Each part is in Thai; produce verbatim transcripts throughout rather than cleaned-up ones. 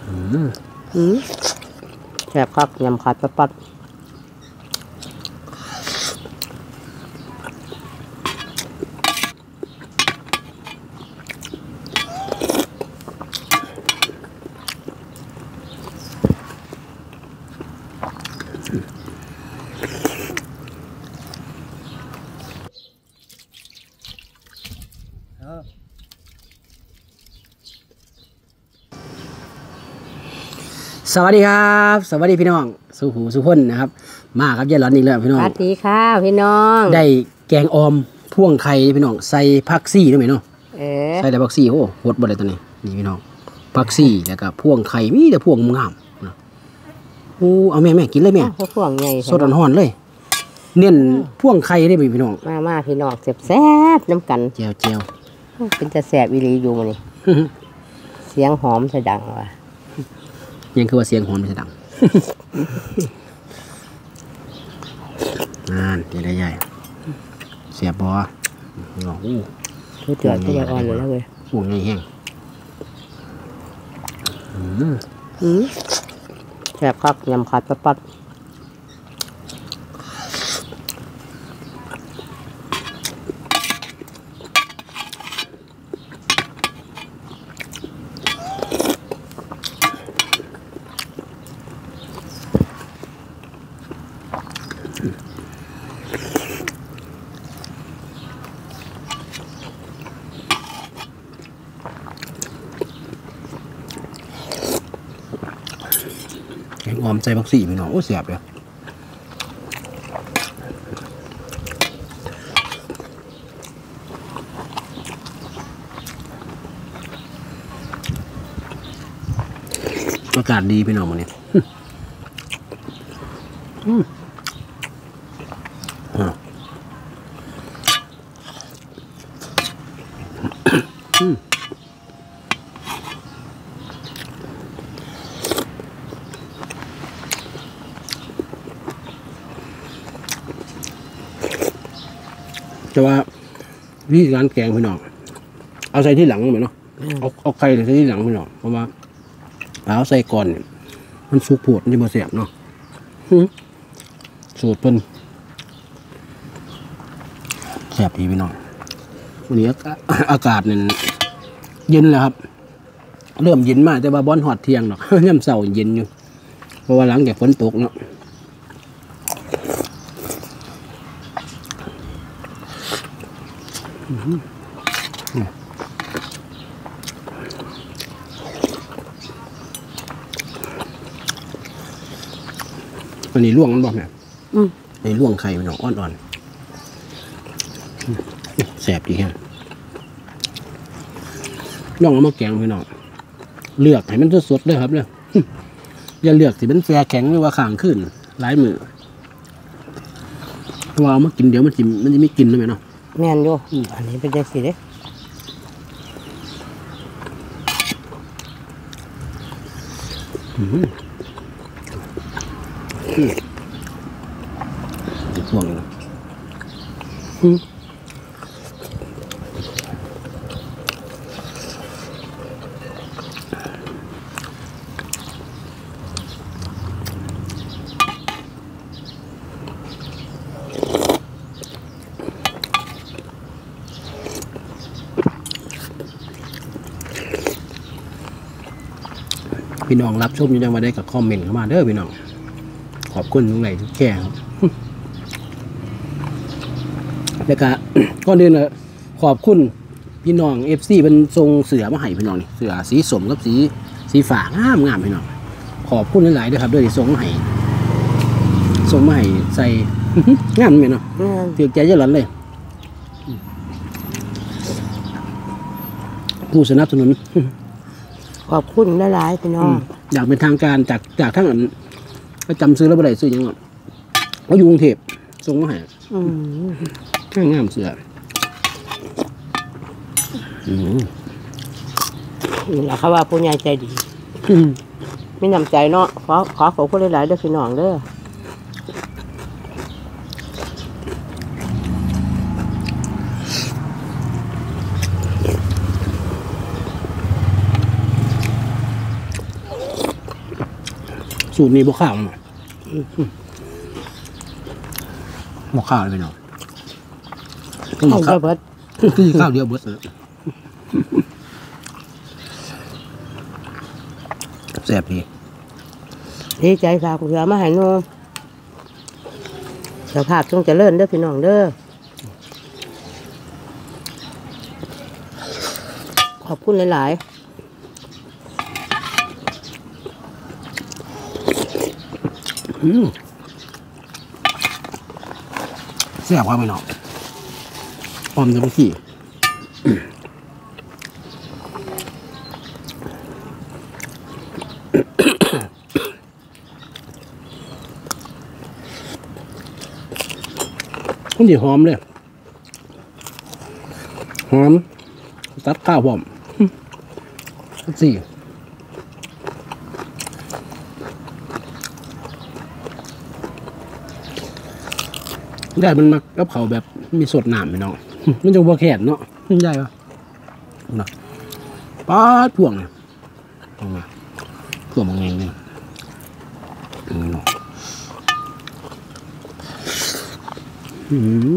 อืมแซ่บครับยำขาดปัดปัดสวัสดีครับสวัสดีพี่น้องสุหูสุพนนะครับมาครับยายหลอนอีกแล้วพี่น้องสวัสดีค่ะพี่น้องได้แกงออมพ่วงไข่พี่น้องใส่ผักซี่ด้วยไหมเนาะเออใส่แต่ผักซี่โอ้โหดบ่เลยตัวนี้นี่พี่น้องผักซี่แล้วก็พ่วงไข่มีแต่พ่วงงามนะโอ้เอาแม่แม่กินเลยแม่พ่วงใหญ่สดร้อนๆเลยเน้นพ่วงไข่ได้ไหมพี่น้องมามาพี่น้องแซ่บแซ่บน้ำกันเจียวเจียวเป็นจะแซ่บวิลีอยู่มานี่เสียงหอมสะดังว่ะยังคือว่าเสียงหอนไม่ดังนั่นตีได้ใหญ่เสียบบอหลอกอู้คือเตือนที่ใหญ่อ่อนเลยแล้วเลยอู้ใหญ่แห้งอืมแซ่บครับยำขาดปัดปัดแกงออมใส่ผักซี่พี่น้องโอ้เสียบเลยอากาศดีพี่น้องวันนี้แต่ว่าวิธีการแกงพี่น้องเอาใส่ที่หลังเหมือนเนาะเอาเอาไข่ใส่ที่หลังพี่น้องเพราะว่าเอาใส่ก่อนเนี่ยมันสุกผดมันจะมาเสียบเนาะสูตรเป็นแสบดีพี่น้องวันนี้อากาศเนี่ยเย็นแล้วครับเริ่มเย็นมากแต่ว่าบอนหอดเที่ยงหรอกย่ำเสาเย็นอยู่เพราะว่าหลังจากฝนตกเนาะอันนี้ล่วงมันบอกเนี่ยอันนี้ล่วงไข่มันหนองอ่อนๆแสบดีแค่ล่วงเอามาแกงพี่น้องเลือกให้มันสดๆเลยครับเนี่ยอย่าเลือกสิเป็นแฟแข็งหรือว่าข่างขึ้นหลายมือเพราะว่าเอามากินเดี๋ยวมันจะมันจะไม่กินเลยเนาะแม่นอยู่อันนี้เป็นจังซี่เด้อืมห่วงเลยอืมพี่น้องรับชมยังมาได้กับคอมเมนต์เข้ามาเด้อพี่น้องขอบคุณทุกไหนทุกแก่ครับแล้วก็ก่อนอื่นเลยขอบคุณพี่น้องเอฟซีเป็นทรงเสือมาให้พี่น้องนี่เสือสีสมกับสีสีฝางามงามพี่น้องขอบคุณหลายๆด้วยครับด้วยที่ทรงมาให้ทรงมาให้ใส่งามไหมเนาะถือใจเยอะหลันเลยผู้สนับสนุนขอบคุณหลายๆพี่น้องอยากเป็นทางการจากจากทั้งนั้นก็จำซื้อแล้วบ่ได้ซื้อยังไงเขาอยู่กรุงเทพส่งมาให้ข้างงามเสือนี่แหละเขาว่าผู้ใหญ่ใจดีไม่นำใจเนาะขอขอขอบคุณหลายๆด้วยพี่น้องเด้ออสูตรนี้บวข้าวนะบวข้าวเลยพี่น้องต้องเอาข้าวเบิดคือข้าวเดียวเบิดเลยแซ่บดีดีใจฝากเหลือมาให้หนูสภาพจงเจริญเด้อพี่น้องเด้อขอบคุณหลายๆอืมแซ่บครับพี่น้องหอมจังขี้มันดีหอมเลยหอมตัดข้าวพร้อมสี่ได้มันมักกับเขาวแบบมีสดน้ำไปน้อง มันจะบ่แข็งเนาะได้ปะนะป้าดพวงเนี่ยลงมาพวงมันเองเนี่ยนี่เนาะอืม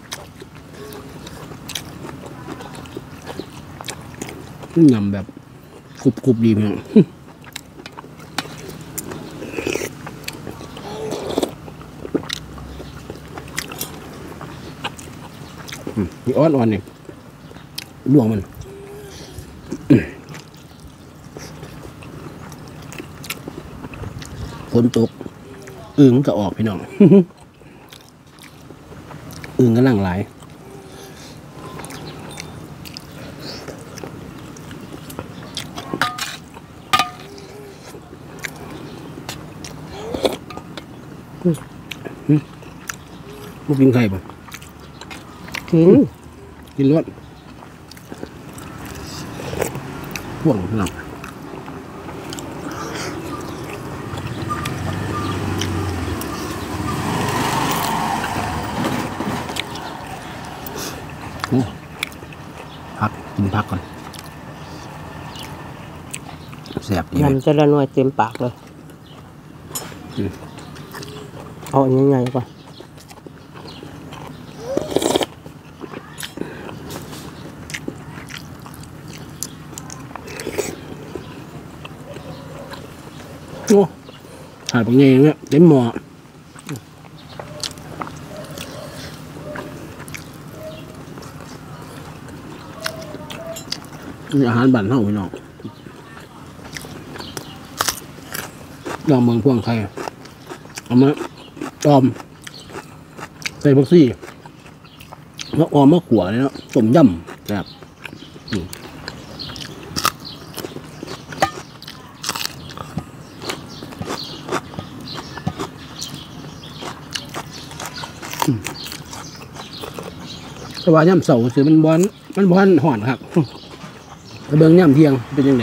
ยำแบบกรุบกรุบดีเพียงมีอ้อนอ่อนนี่ดวงมันฝนตกอึ่งก็ออกพี่น้อง อึ่งก็หลั่งไหลมากินไข่ป่ะกินกินรวดห่วงหนักโอ้พักกินพักก่อนแสบดีไหมยำจะละหน่วยเต็มปากเลยเอาอันใหญ่ๆก่อนโอ้ขาดไปไงเนี่ยเต็มหม้อนี่อาหารบ้านเฮาพี่น้องลองเมืองพวงไข่เอามาออมใส่บักซี่แล้วออมมะขัวเลยเนาะต้มยำแบบแต่ว่าย่ำเสาสือมันบอนมันบอนห่อนครับแต่เบิ่งย่ำเที่ยงเป็นยังไง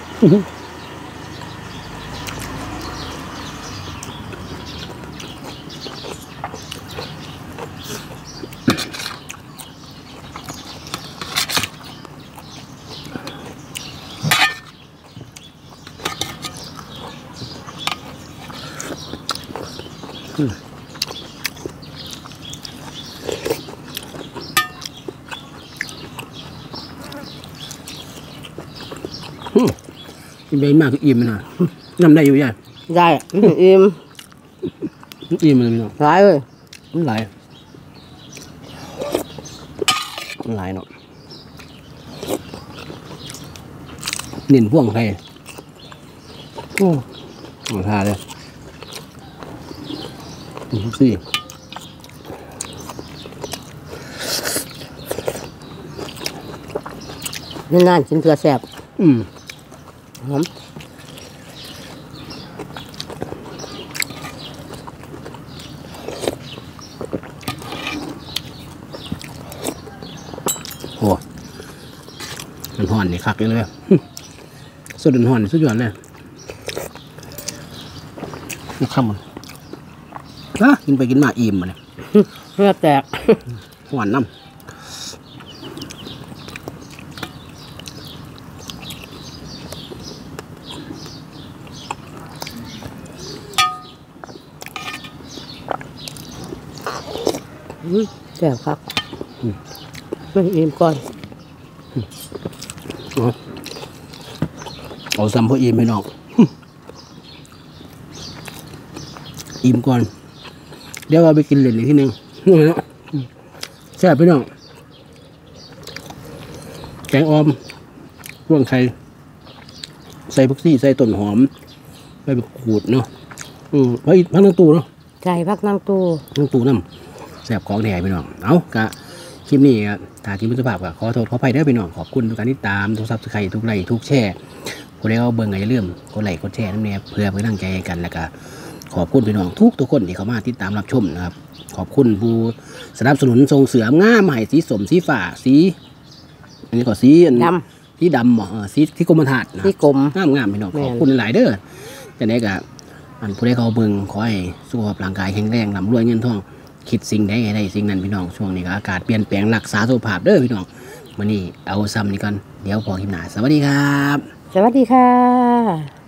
กินไปมากก็อิ่มนะน้ำได้อยู่ใหญ่ได้อื้ออิ่มอิ่มเลยพี่น้องหลายเลยมันไหลมันไหลเนาะเน้นพ่วงไทยโอ้หัวทาเลยทุกสี่นานๆกินเกลือแซ่บอืมหอมโอ้มันห่อนนี่คักเลย สุดมันห่อนสุดยอดเลยนี่ข้ามมันฮะกินไปกินมาอิ่มมาเนี่ยเนื้อแตกหวานน้ำอืมแซ่บครับไม่อิ่มก่อนเอาเอาซ้ำพออิ่มพี่น้องอิ่มก่อนเดี๋ยวเราไปกินเหรียญอีกทีหนึ่งนี่นะแซ่บพี่น้องแกงออมร่วงไข่ใส่ผักชีใส่ต้นหอมใบมะกรูดเนาะอืมพักพักนั่งตู้เนาะไก่พักนั่งตู้นั่งตู้น้ำแซ่บของแท้พี่น้องเอากะคลิปนี้ก็ถ้าที่มุสภาพก็ขอโทษขออภัยเด้อพี่น้องขอบคุณทุกการติดตามทุกซับสไครต์ทุกไลค์ทุกแชร์คนใดก็เบิ่งก็อย่าลืมกดไลค์กดแชร์นั่นเองเพื่อเป็นกำลังใจให้กันแล้วก็ขอบคุณพี่น้องทุกทุกคนที่เข้ามาติดตามรับชมนะครับขอบคุณผู้สนับสนุนทรงเสืองามใหม่สีสมสีฟ้าสีอันนี้ก็สีอันดสีดำบ่เออสีที่กรมธาตุนะำที่กลมงามงามพี่น้องแม่นขอบคุณหลายเด้อจังได๋ก็อันผู้ใดเขาเบิ่งขอให้สุขภาพร่างกายแข็งแรงร่ำรวยเงินทองคิดสิ่งใดให้ได้สิ่งนั้นพี่น้องช่วงนี้ก็อากาศเปลี่ยนแปลงรักษาสุขภาพเด้อพี่น้องมื้อนี้เอาซ้ำนี่ก่อนเดี๋ยวพอคลิปหน้าสวัสดีครับสวัสดีค่ะ